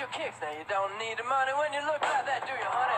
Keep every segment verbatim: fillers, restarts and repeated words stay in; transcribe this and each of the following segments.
your kicks. Now you don't need the money when you look like that, do you, honey?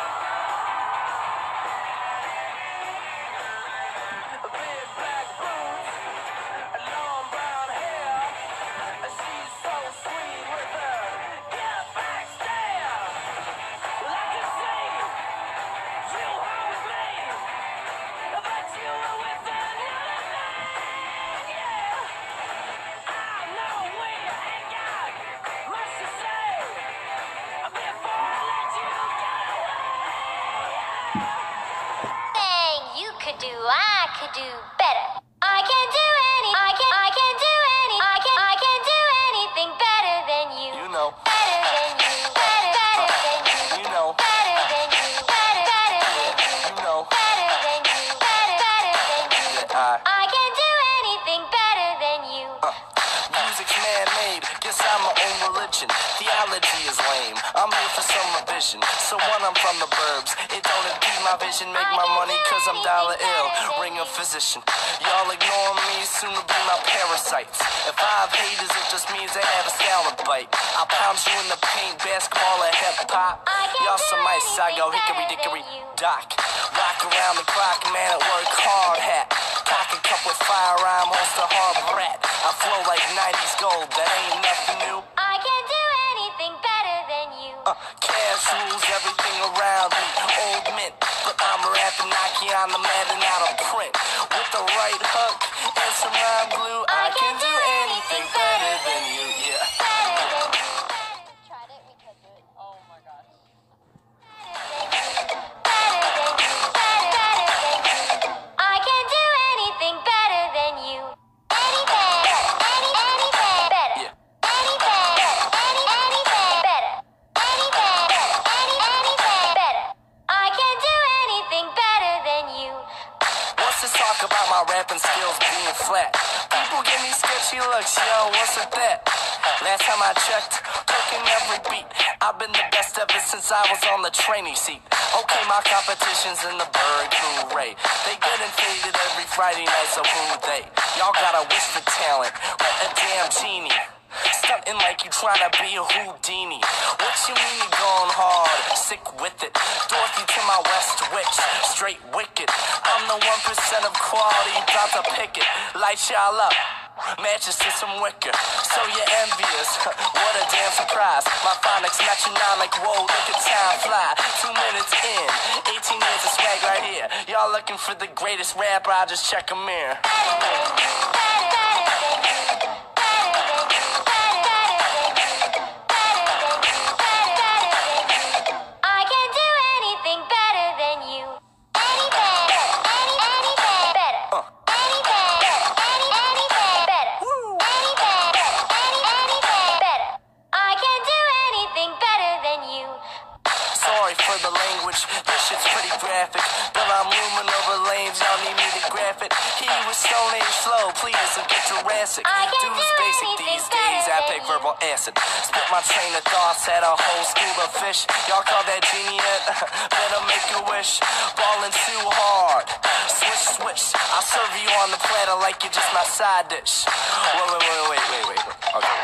Big black boots, long brown hair. She's so sweet with her get back stare. Well, I can see you were with me, but you were with another man. Yeah, I know we ain't got much to say before I let you get away. Thing you could do, I could do better. I can do any, I can, I can do any, I can, I can do anything better than you. You know, Better than you, better, better than you. you know, Better than you, better, better than you. you know, Better than you, better, better than you. that I. I can do anything better than you. Music's man-made, guess I'm my own religion. Theology is lame, I'm here for some revision. So when I'm from the burbs, it don't impede my vision. Make my money cause I'm dollar ill, ring a physician. Y'all ignore me, soon to be my parasites. If I have haters, it just means they have a salad bite. I'll pound you in the paint, basketball or hip-hop. Y'all some ice, I go hickory-dickory dock. Rock around the clock, man at work, hard hat. Cock a cup with fire, I'm holster hard brat. I flow like nineties gold, that ain't nothing new. I can do anything better than you. Uh, cash rules everything around me, old mint. But I'm rapping Nike on the Madden out of print. With the right hook and some rhyme glue, I can do anything better than you, yeah. Better than you. Tried it, we could do it. Oh my gosh. Better than you, better, better than you. I can do anything better than you. Anything, any, anything better. Yeah. Anything, any, anything better. Anything, any, anything better. I can do anything better than you. What's this talk about my rapping skills being flat? People give me sketchy looks, yo, what's with that? Last time I checked, cooking every beat. I've been the best ever since I was on the training seat. Okay, my competition's in the Berg Hooray. They get faded every Friday night, so who they? Y'all gotta wish for talent, like a damn genie. Stunting like you tryna be a Houdini. What you mean you going hard? Sick with it. Dorothy to my West Witch, straight wicked. I'm the one percent of quality, about to pick it. Light y'all up, matches to some wicker. So you're envious, what a damn surprise. My phonics metronomic, whoa, look at time fly. Two minutes in, eighteen years of swag right here. Y'all looking for the greatest rapper, I just check a mirror. Better than you, better, better than you. Better than you, better, better than you. Better than you, better, better than you. I can do anything better than you. Anything, any, anything better. Anything, any, anything better. Anything, any, anything better. I can do anything better than you. Sorry for the language, this shit's pretty graphic. But I'm looming over lanes, y'all need me to graph it. He was stone age slow, please, so get Jurassic. I can Dude's do basic anything these days, I better take than verbal acid. Spit my train of thoughts at a whole school of fish. Y'all call that genie yet? Better make a wish. Ballin' too hard. Swish, swish. I'll serve you on the platter like you're just my side dish. Wait, wait, wait, wait, wait, wait. Okay.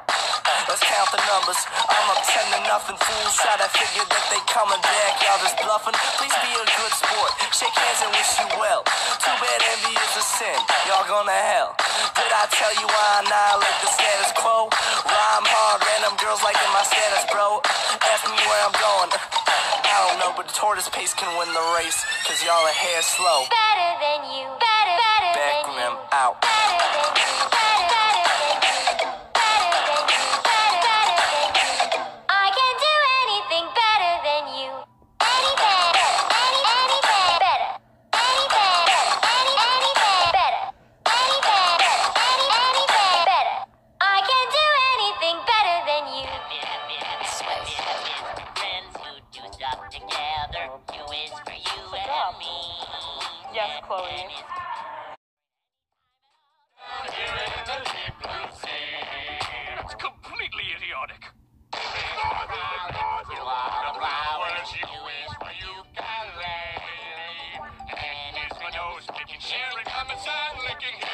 Let's count the numbers. I'm up ten to nothing. Fools try to figure that they coming back. Y'all just bluffing. Please be a good sport. Shake hands and wish you well. Too bad envy is a sin. Y'all going to hell. Did I tell you I annihilate the status quo? Rhyme hard, random girls liking my status, bro. Ask me where I'm going. I don't know, but the tortoise pace can win the race. Cause y'all are hair slow. Better than you. Better, better Back than rim you. out. Better than you. Better, better than you. Better than you. Better, better than you. I can do anything better than you. Anything, any, anything better. Anything, any, anything better. Anything, any, anything better. I can do anything better than you. Friends who do stuff together. You is for you and me. Yes, Chloe. It's completely idiotic. You are the flowers. You is for you can lay. And it's my nose picking, sharing, coming, licking.